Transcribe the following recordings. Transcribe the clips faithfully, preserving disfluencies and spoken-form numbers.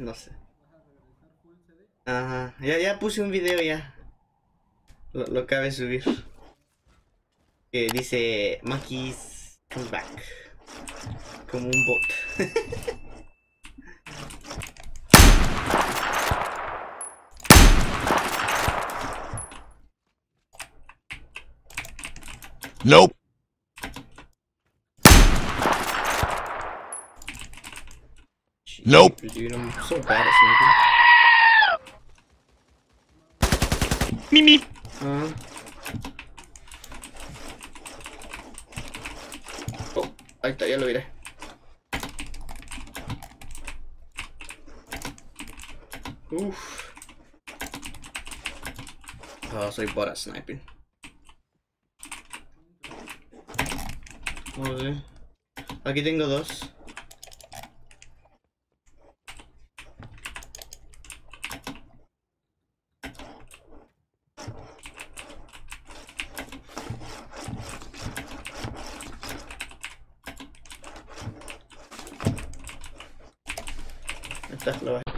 No sé. Ajá, ya, ya puse un video ya. Lo, lo acabé de subir. Que dice Monkeys comes back. Como un bot. Nope. Nope. Dude, I'm so bad at sniper. Mimi. Uh. Oh, ahí está, ya lo miré. Uff. Oh, soy bot at sniping. Oh, sí. Aquí tengo dos. Ahí está, lo bajé.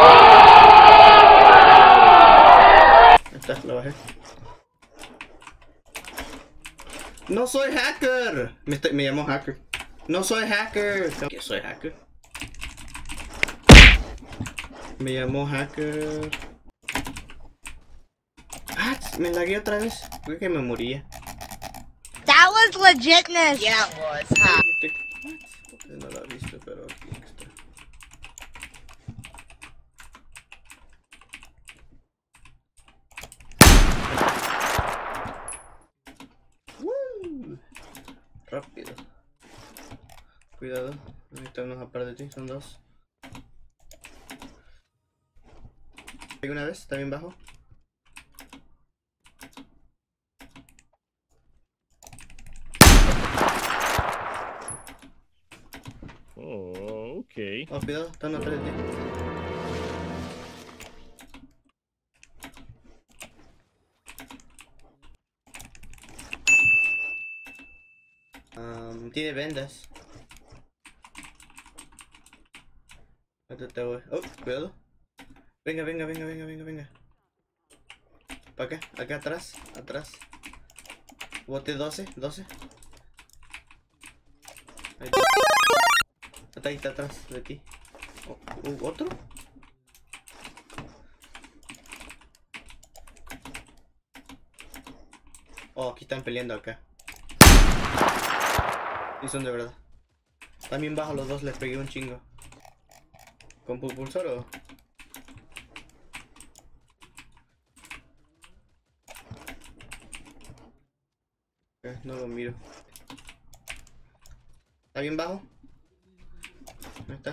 Ahí está, lo bajé. No soy hacker. Me, estoy, me llamó hacker. No soy hacker. ¿Qué soy hacker? Me llamó hacker. Ah, me lagué otra vez. Creo que me moría. That was legitness. Yeah, it was. Huh? No lo he visto, pero aquí está. Woo. Rápido. Cuidado, ahorita unos aparte de ti, son dos. Pega una vez, está bien bajo. Oh, okay. Oh, cuidado, están atrás de ti. Um, tiene vendas. Ahorita te voy. Oh, cuidado. Venga, venga, venga, venga, venga, venga. Para acá, acá atrás, atrás. Bote doce, doce. Ahí está. Está ahí, está atrás de ti. Oh, uh, ¿otro? Oh, aquí están peleando acá. Y son de verdad. También bajo los dos, les pegué un chingo. ¿Con propulsor o...? Eh, no lo miro. ¿Está bien bajo? Ahí está.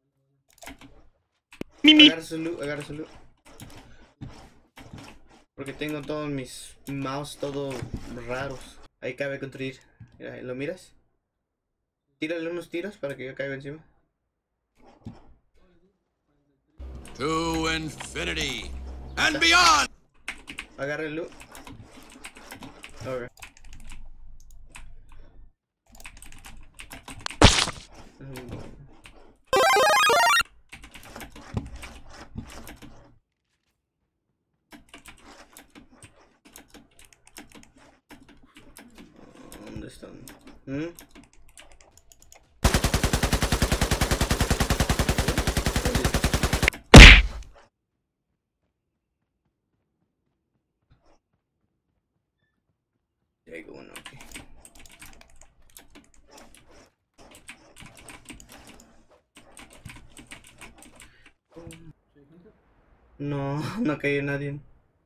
Mimi. Agarra su loot, agarra su loot. Porque tengo todos mis mouse todos raros. Ahí cabe construir. Mira, ¿lo miras? Tírale unos tiros para que yo caiga encima. To infinity and beyond. Agarra el loot. Okay. ¿Dónde están? ¿Mm? Ya hay uno aquí. No, no cayó nadie.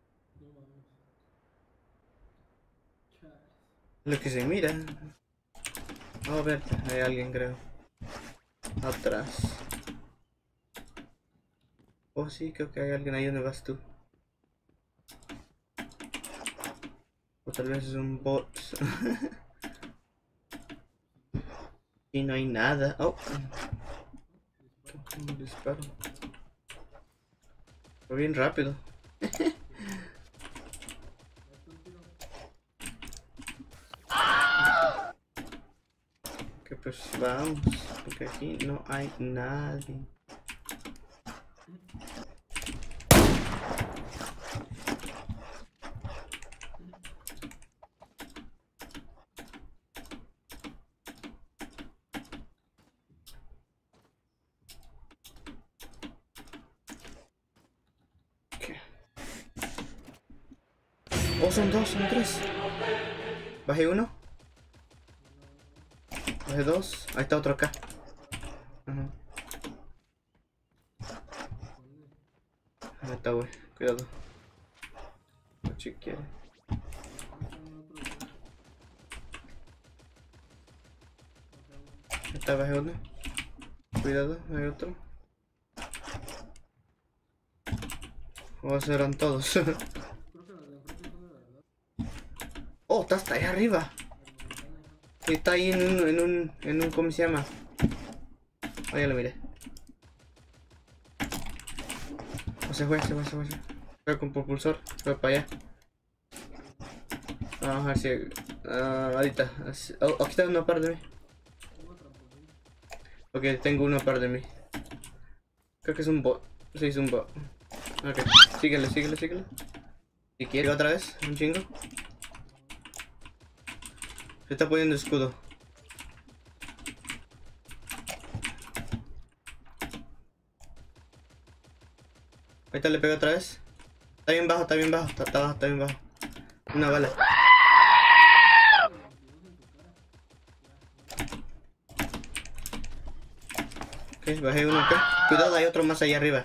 Lo que se mira. Oh, a ver, hay alguien creo. Atrás. Oh, sí, creo que hay alguien ahí donde vas tú. O tal vez es un bot. Y no hay nada. Oh. Un disparo. Fue bien rápido. Que pues vamos. Porque aquí no hay nadie. Oh, son dos, son tres. Bajé uno. Bajé dos. Ahí está otro acá. Ajá. Ahí está, güey. Cuidado. No si quiere. Ahí está, bajé uno. Cuidado, hay otro. O serán todos. Oh, está hasta ahí arriba. Sí, está ahí en un, en un, en un, ¿cómo se llama? Oh, ya lo miré. Oh, se fue, se fue, se fue, se fue. Fue con propulsor, fue para allá. Vamos a ver si... Uh, ahorita. Oh, aquí está una par de mí. Ok, tengo una par de mí. Creo que es un bot. Sí, es un bot. Ok, síguele, síguele, síguele. Si quiere otra vez, un chingo. Se está poniendo escudo. Ahorita le pego otra vez. Está bien bajo, está bien bajo, está, está bajo, está bien bajo. Una bala. Ok, bajé uno acá. Cuidado, hay otro más allá arriba.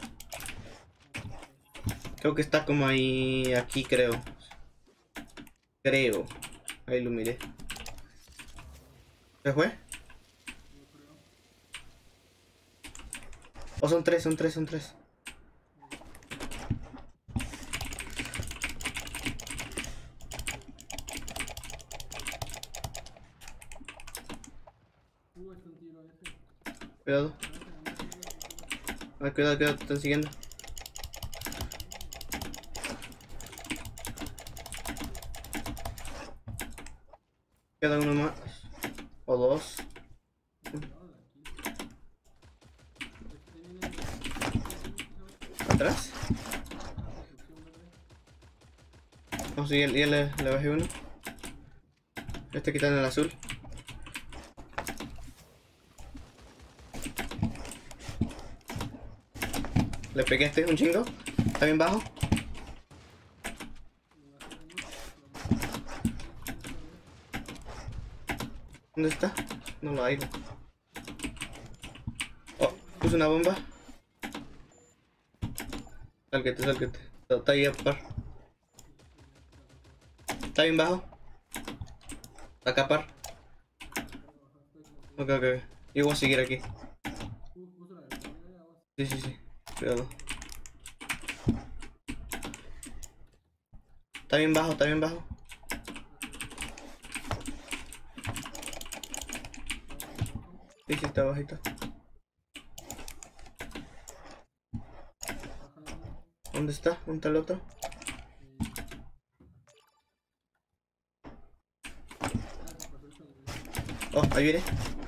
Creo que está como ahí, aquí creo. Creo. Ahí lo miré. ¿Se fue? Oh, son tres, son tres, son tres. Cuidado. Ay, cuidado, cuidado, te están siguiendo. Queda uno más. O dos. ¿Atrás? Oh, sí, ya, ya le, le bajé uno. Este quitando el azul. Le pegué a este un chingo. Está bien bajo. ¿Dónde está? No lo hay. Oh, puse una bomba. Sálquete, sálquete. Está ahí a par. Está bien bajo. Está acá a par. Ok, ok. Yo voy a seguir aquí. Sí, sí, sí. Cuidado. Está bien bajo, está bien bajo. Sí, sí, está bajito. ¿Dónde está? ¿Dónde está el otro? Oh, ahí viene.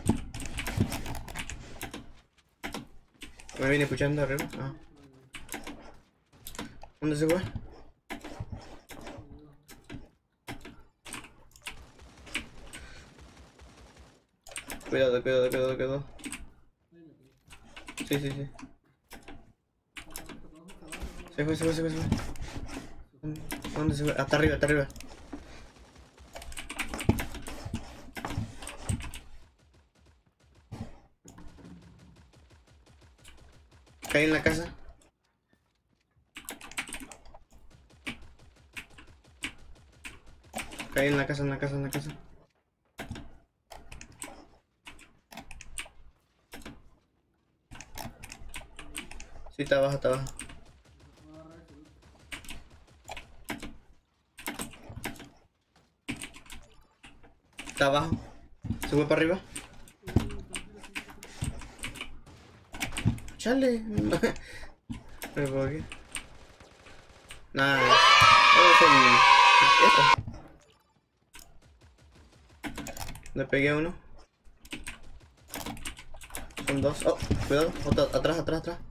Me viene escuchando arriba. Ah. ¿Dónde se fue? Cuidado, cuidado, cuidado, cuidado. Sí, sí, sí. Se fue, se fue, se fue, se fue. ¿Dónde se fue? Hasta arriba, hasta arriba. Caí en la casa. Caí en la casa, en la casa, en la casa. Sí, está abajo, está abajo. Está abajo. Se fue para arriba. Chale. Pero por qué. Nada. Es el... Esto. Le pegué a uno. Son dos. Oh, cuidado. Otro, atrás, atrás, atrás.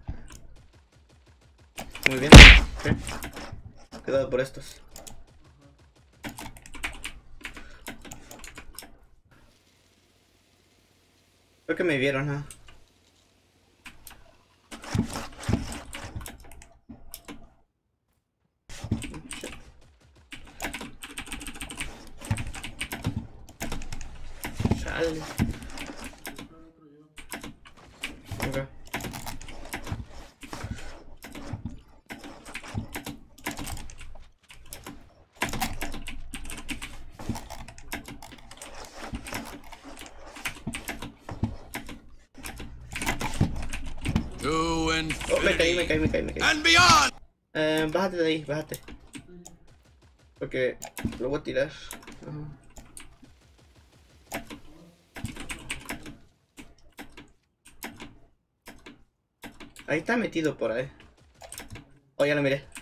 Muy bien. Okay. Cuidado por estos. Creo que me vieron, ¿no? Dale. Venga. To Oh, me caí, me infinity caí, me caí, me caí. and beyond. Eh, bájate de ahí, bájate. Porque lo voy a tirar. Ajá. Ahí está metido por ahí. Oh, ya lo miré.